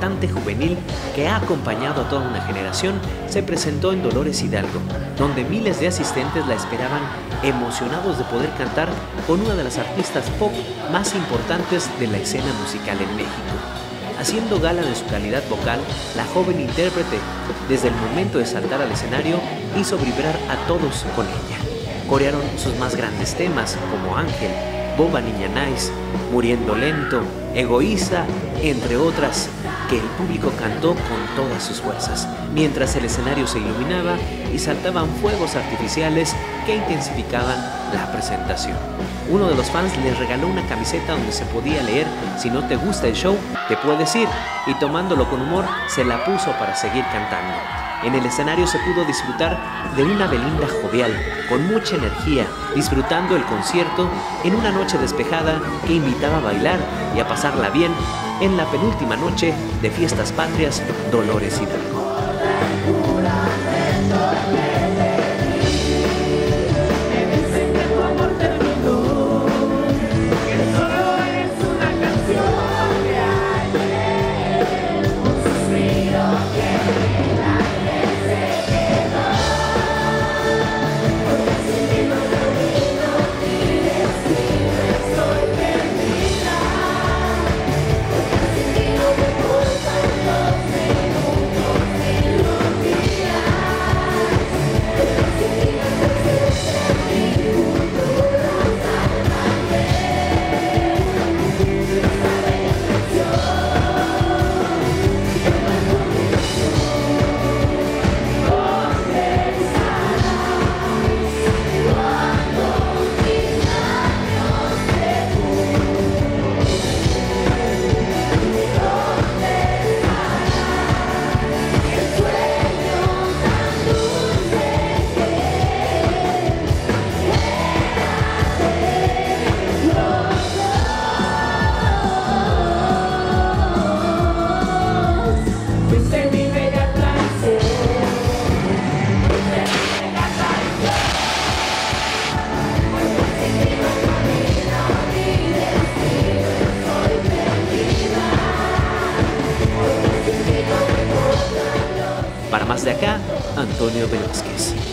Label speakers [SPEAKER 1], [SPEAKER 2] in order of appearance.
[SPEAKER 1] cantante juvenil que ha acompañado a toda una generación, se presentó en Dolores Hidalgo, donde miles de asistentes la esperaban emocionados de poder cantar con una de las artistas pop más importantes de la escena musical en México. Haciendo gala de su calidad vocal, la joven intérprete, desde el momento de saltar al escenario, hizo vibrar a todos con ella. Corearon sus más grandes temas como Ángel, Boba Niña Nice, Muriendo Lento, Egoísta, entre otras, que el público cantó con todas sus fuerzas, mientras el escenario se iluminaba y saltaban fuegos artificiales que intensificaban la presentación. Uno de los fans les regaló una camiseta donde se podía leer: si no te gusta el show, te puedes ir, y tomándolo con humor, se la puso para seguir cantando. En el escenario se pudo disfrutar de una Belinda jovial, con mucha energía, disfrutando el concierto en una noche despejada que invitaba a bailar y a pasarla bien en la penúltima noche de Fiestas Patrias Dolores Hidalgo. Para Más de Acá, Antonio Velázquez.